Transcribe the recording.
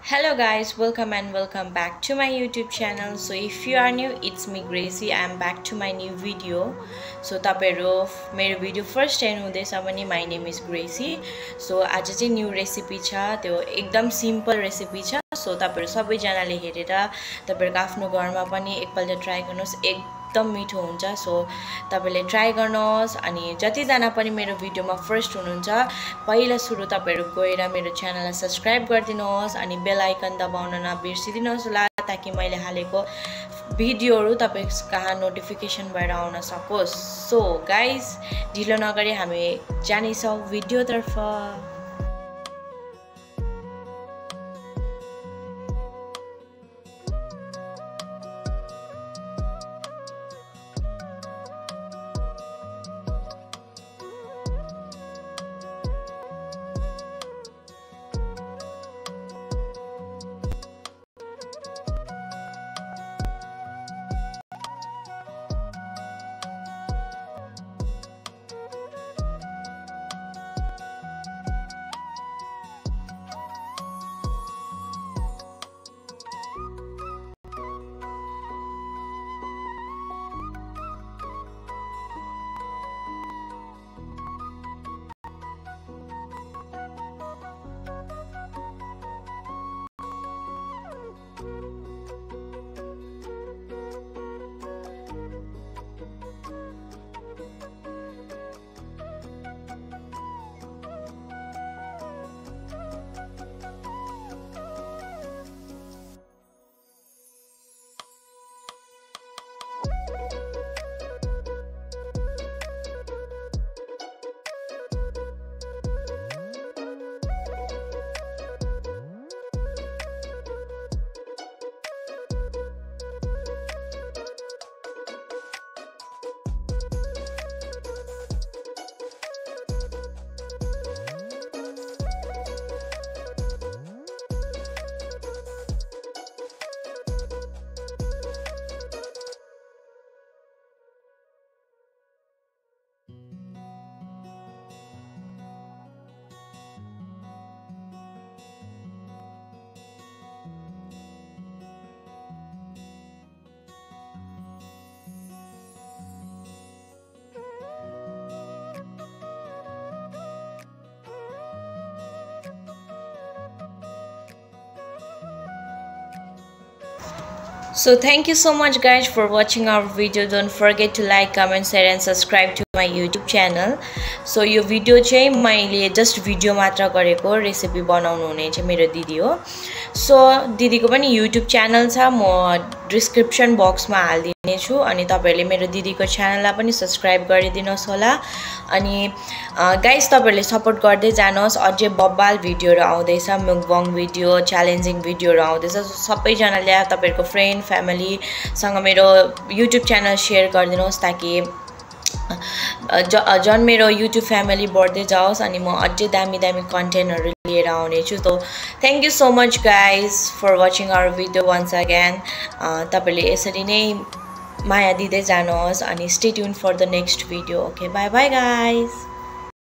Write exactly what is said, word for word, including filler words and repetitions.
Hello guys, welcome and welcome back to my YouTube channel. So if you are new, it's me Gracie. I am back to my new video. So तपाईहरु मेरो video first time हुँदैछ भने my name is Gracie. So आज चाहिँ new recipe छ, त्यो एकदम simple recipe छ. So तपाईहरु सबै जनाले हेरेर तपाईहरुको आफ्नो घरमा पनि एकपल्ट ट्राई गर्नुस्, एकदम मिठो हुन्छ. सो तपाईले ट्राई गर्नुहोस् अनि जति जना पनि मेरो भिडियोमा फर्स्ट हुनुहुन्छ पहिला सुरु तपाईहरु गएर मेरो च्यानललाई सब्स्क्राइब गरिदिनुहोस् अनि बेल आइकन दबाउन नबिर्सिदिनुहोस् होला ताकि मैले हालेको भिडियोहरु तपाईहरु कहाँ नोटिफिकेसन भएर आउन सकोस्. सो गाइस, ढिलो नगरी हामी जानेछौं भिडियोतर्फ. So thank you so much guys for watching our video. Don't forget to like, comment, share and subscribe to my YouTube channel. So यो भिडियो चाहिँ मैले जस्ट भिडियो मात्र गरेको, रेसिपी बनाउनु हुने चाहिँ मेरो दिदी हो. सो दिदीको पनि YouTube च्यानल छ, म डिस्क्रिप्सन बक्समा हाल्दिने छु अनि तपाईहरुले मेरो दिदीको च्यानललाई पनि सब्स्क्राइब गरिदिनुहोस् होला. अनि गाइस तपाईहरुले सपोर्ट गर्दै जानुहोस्, अझै बब्बाल भिडियोहरु आउँदैछ, मुकबङ भिडियो, च्यालेन्जिङ भिडियोहरु आउँदैछ. सबै जनाले तपाईहरुको फ्रेन्ड फ्यामिली सँग मेरो YouTube च्यानल शेयर गरिदिनुहोस् ताकि जन मेरो YouTube फ्यामिली बढ्दै जाओस् अनि म अझै दामी दामी कन्टेन्टहरु लिएर आउने छु. So thank you so much guys for watching our video once again. तपाईले यसरी नै माया दिँदै जानुहोस् अनि stay tune for the next video. Okay, bye bye guys.